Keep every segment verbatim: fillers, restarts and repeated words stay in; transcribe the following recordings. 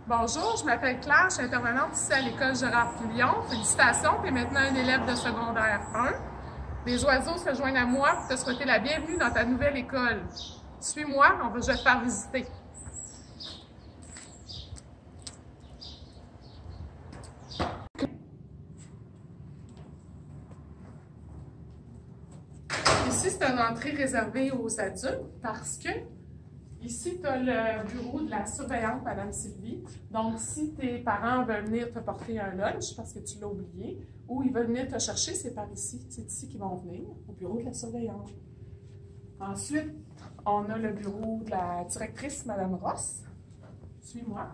Bonjour, je m'appelle Claire, je suis intervenante ici à l'école Gérard-Filion. Félicitations, tu es maintenant un élève de secondaire un. Les oiseaux se joignent à moi pour te souhaiter la bienvenue dans ta nouvelle école. Suis-moi, on va, je vais te faire visiter. Ici, c'est une entrée réservée aux adultes parce que ici, tu as le bureau de la surveillante, Madame Sylvie. Donc, si tes parents veulent venir te porter un lunch parce que tu l'as oublié, ou ils veulent venir te chercher, c'est par ici. C'est ici qu'ils vont venir, au bureau de la surveillante. Ensuite, on a le bureau de la directrice, Madame Ross. Suis-moi.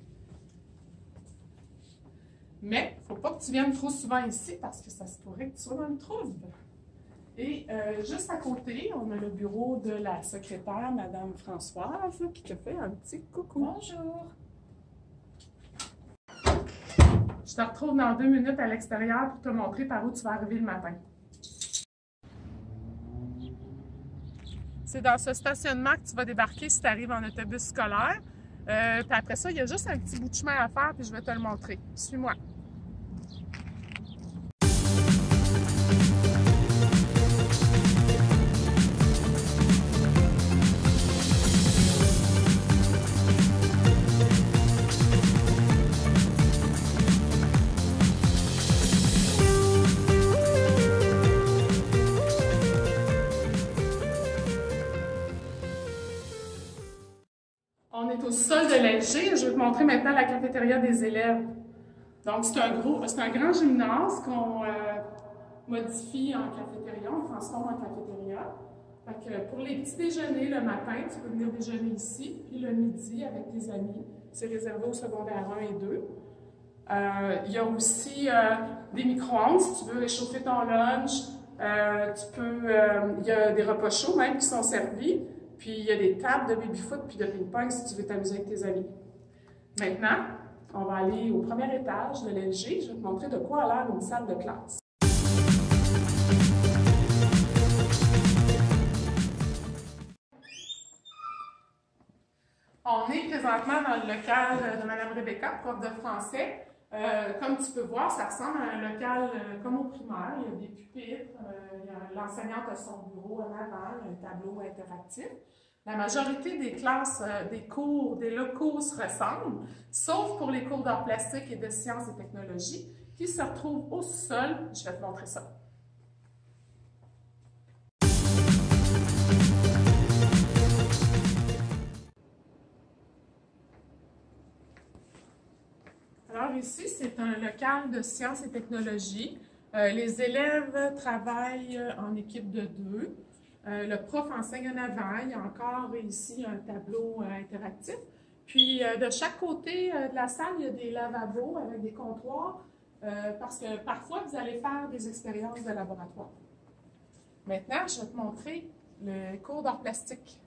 Mais il ne faut pas que tu viennes trop souvent ici parce que ça se pourrait que tu sois dans le trouble. Et euh, juste à côté, on a le bureau de la secrétaire, Madame Françoise, qui te fait un petit coucou. Bonjour. Je te retrouve dans deux minutes à l'extérieur pour te montrer par où tu vas arriver le matin. C'est dans ce stationnement que tu vas débarquer si tu arrives en autobus scolaire. Euh, puis après ça, il y a juste un petit bout de chemin à faire, puis je vais te le montrer. Suis-moi. On est au sol de l'L G. Je vais te montrer maintenant la cafétéria des élèves. Donc, c'est un gros, c'est un grand gymnase qu'on euh, modifie en cafétéria, on transforme en cafétéria. Fait que pour les petits déjeuners le matin, tu peux venir déjeuner ici, puis le midi avec tes amis. C'est réservé au secondaire un et deux. Euh, il y a aussi euh, des micro-ondes si tu veux réchauffer ton lunch. Euh, tu peux, euh, il y a des repas chauds même qui sont servis. Puis il y a des tables de baby-foot puis de ping-pong si tu veux t'amuser avec tes amis. Maintenant, on va aller au premier étage de l'L G. Je vais te montrer de quoi a l'air une salle de classe. On est présentement dans le local de Mme Rebecca, prof de français. Euh, comme tu peux voir, ça ressemble à un local euh, comme au primaire. Il y a des pupitres, euh, l'enseignante a son bureau en avant, il y a un tableau interactif. La majorité des classes, euh, des cours, des locaux se ressemblent, sauf pour les cours d'art plastique et de sciences et technologies qui se retrouvent au sous-sol. Je vais te montrer ça. Alors ici, c'est un local de sciences et technologies. Euh, les élèves travaillent en équipe de deux. Euh, le prof enseigne en avant. Il y a encore ici un tableau euh, interactif. Puis euh, de chaque côté euh, de la salle, il y a des lavabos avec des comptoirs euh, parce que parfois, vous allez faire des expériences de laboratoire. Maintenant, je vais te montrer le cours d'art plastique.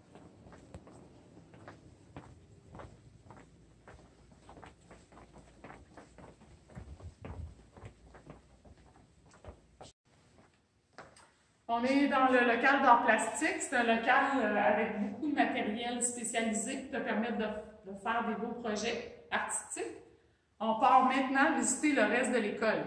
On est dans le local d'art plastique. C'est un local avec beaucoup de matériel spécialisé qui te permettent de, de faire des beaux projets artistiques. On part maintenant visiter le reste de l'école.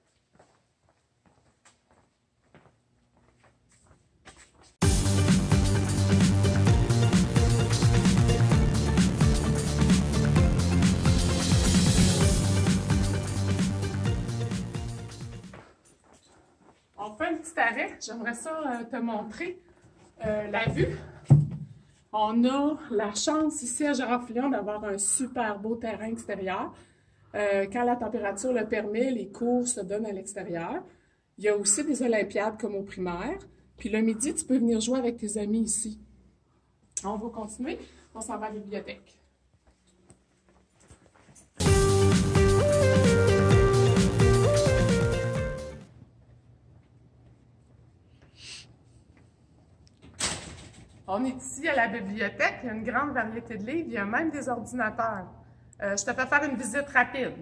On fait un petit arrêt. J'aimerais ça euh, te montrer euh, la vue. On a la chance ici à Gérard-Filion d'avoir un super beau terrain extérieur. Euh, quand la température le permet, les cours se donnent à l'extérieur. Il y a aussi des olympiades comme au primaire. Puis le midi, tu peux venir jouer avec tes amis ici. On va continuer. On s'en va à la bibliothèque. On est ici à la bibliothèque, il y a une grande variété de livres, il y a même des ordinateurs. Euh, je te fais faire une visite rapide.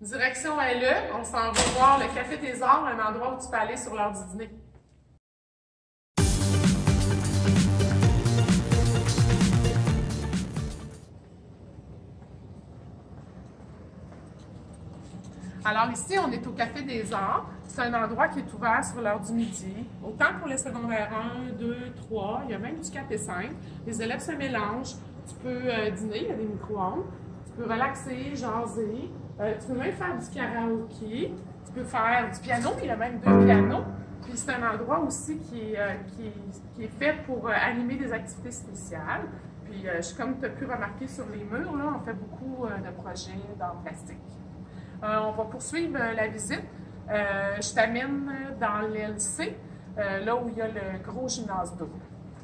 Direction L E, on s'en va voir le Café des Arts, un endroit où tu peux aller sur l'heure du dîner. Alors ici, on est au Café des Arts. C'est un endroit qui est ouvert sur l'heure du midi, autant pour les secondaires un, deux, trois, il y a même du quatre et cinq. Les élèves se mélangent. Tu peux euh, dîner, il y a des micro-ondes. Tu peux relaxer, jaser. Euh, tu peux même faire du karaoké. Tu peux faire du piano, il y a même deux pianos. Puis c'est un endroit aussi qui est, euh, qui est, qui est fait pour euh, animer des activités spéciales. Puis euh, comme tu as pu remarquer sur les murs, là, on fait beaucoup euh, de projets d'art plastique. Euh, on va poursuivre euh, la visite. Euh, je t'amène dans l'aile C, euh, là où il y a le gros gymnase d'eau.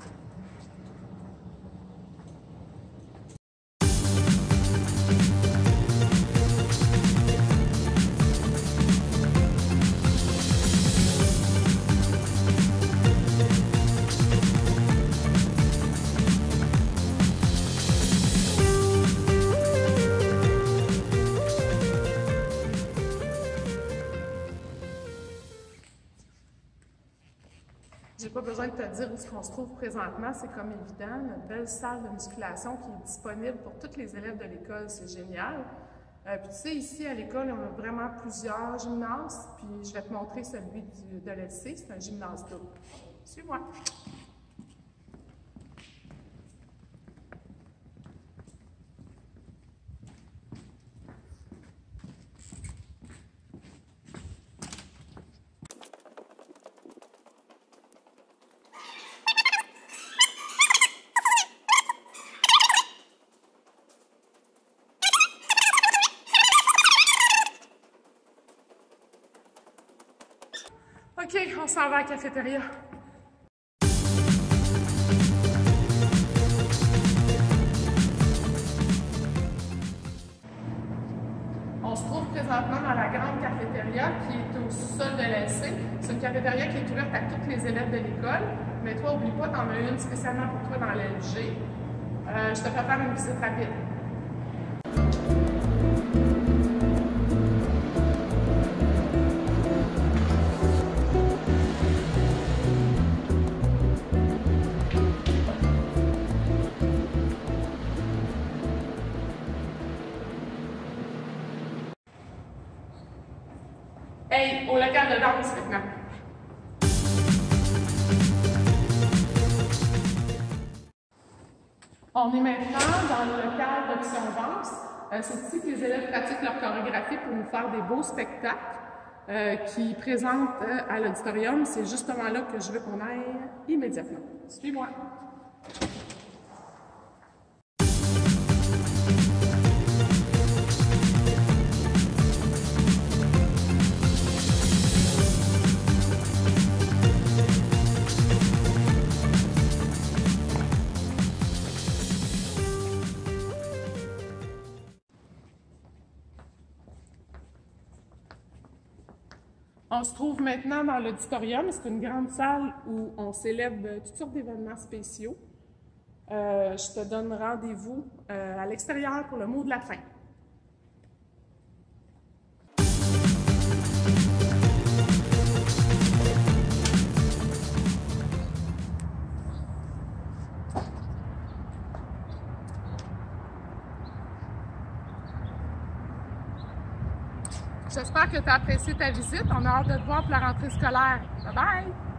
J'ai pas besoin de te dire où est-ce qu'on se trouve présentement, c'est comme évident, une belle salle de musculation qui est disponible pour tous les élèves de l'école, c'est génial. Euh, puis tu sais, ici à l'école, on a vraiment plusieurs gymnases, puis je vais te montrer celui du, de l'L C, c'est un gymnase double. Suis-moi. OK, on s'en va à la cafétéria. On se trouve présentement dans la grande cafétéria qui est au sous-sol de l'L C. C'est une cafétéria qui est ouverte à tous les élèves de l'école. Mais toi, oublie pas, tu en as une spécialement pour toi dans l'L G. Euh, je te fais faire une visite rapide. Hey, au local de danse maintenant. On est maintenant dans le local d'option danse. Euh, c'est ici que les élèves pratiquent leur chorégraphie pour nous faire des beaux spectacles euh, qui présentent euh, à l'auditorium. C'est justement là que je veux qu'on aille immédiatement. Suis-moi. On se trouve maintenant dans l'auditorium. C'est une grande salle où on célèbre toutes sortes d'événements spéciaux. Euh, je te donne rendez-vous euh, à l'extérieur pour le mot de la fin. J'espère que tu as apprécié ta visite. On a hâte de te voir pour la rentrée scolaire. Bye bye!